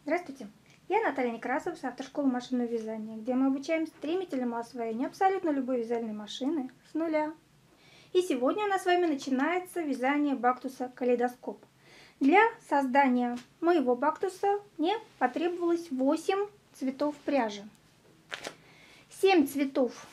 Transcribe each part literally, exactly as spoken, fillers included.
Здравствуйте! Я Наталья Некрасова с автошколы машинного вязания, где мы обучаем стремительному освоению абсолютно любой вязальной машины с нуля. И сегодня у нас с вами начинается вязание бактуса калейдоскоп. Для создания моего бактуса мне потребовалось восемь цветов пряжи. семь цветов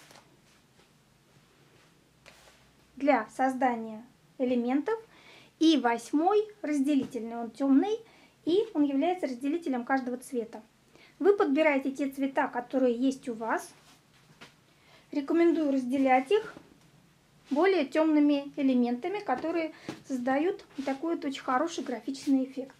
для создания элементов и восьмой разделительный, он темный. И он является разделителем каждого цвета. Вы подбираете те цвета, которые есть у вас. Рекомендую разделять их более темными элементами, которые создают такой вот очень хороший графический эффект.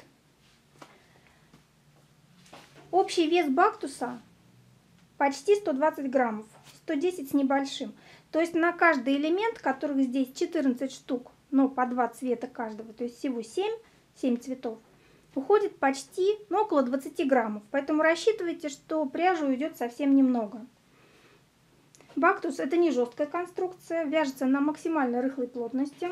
Общий вес бактуса почти сто двадцать граммов, сто десять с небольшим. То есть на каждый элемент, которых здесь четырнадцать штук, но по два цвета каждого, то есть всего семь, семь цветов, уходит почти, ну, около двадцати граммов. Поэтому рассчитывайте, что пряжи уйдет совсем немного. Бактус — это не жесткая конструкция, вяжется на максимально рыхлой плотности.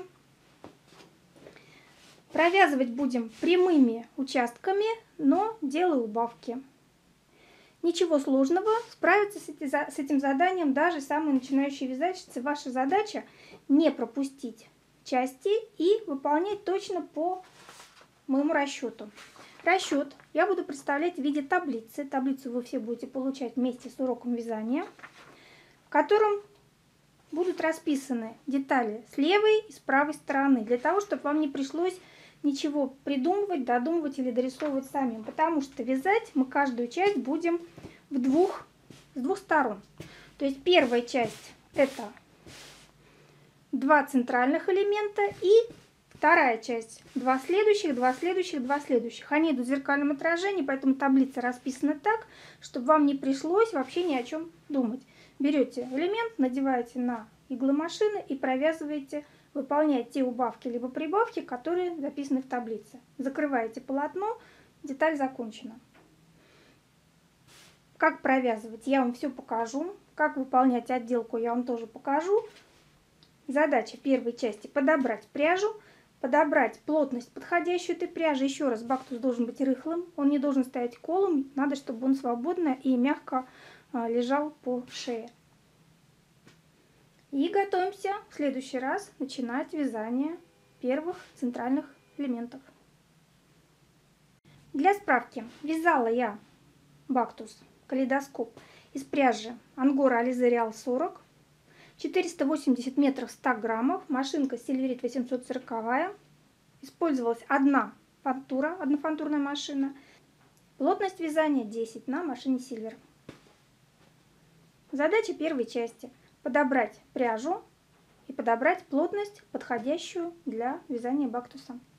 Провязывать будем прямыми участками, но делаю убавки. Ничего сложного, справиться с этим заданием даже самые начинающие вязальщицы. Ваша задача не пропустить части и выполнять точно по моему расчету. Расчет я буду представлять в виде таблицы. Таблицу вы все будете получать вместе с уроком вязания, в котором будут расписаны детали с левой и с правой стороны, для того, чтобы вам не пришлось ничего придумывать, додумывать или дорисовывать самим, потому что вязать мы каждую часть будем в двух, с двух сторон. То есть первая часть — это два центральных элемента и вторая часть — два следующих, два следующих, два следующих. Они идут в зеркальном отражении, поэтому таблица расписана так, чтобы вам не пришлось вообще ни о чем думать. Берете элемент, надеваете на иглы машины и провязываете, выполняете те убавки либо прибавки, которые записаны в таблице. Закрываете полотно, деталь закончена. Как провязывать, я вам все покажу. Как выполнять отделку, я вам тоже покажу. Задача первой части — подобрать пряжу, подобрать плотность, подходящую этой пряжи. Еще раз, бактус должен быть рыхлым, он не должен стоять колом, надо, чтобы он свободно и мягко лежал по шее. И готовимся в следующий раз начинать вязание первых центральных элементов. Для справки, вязала я бактус калейдоскоп из пряжи Ангора Alize Real сорок. четыреста восемьдесят метров, сто граммов, машинка Silverit восемьсот сорок. Использовалась одна фантура, однофантурная машина. Плотность вязания десять на машине Silver. Задача первой части — подобрать пряжу и подобрать плотность, подходящую для вязания бактуса.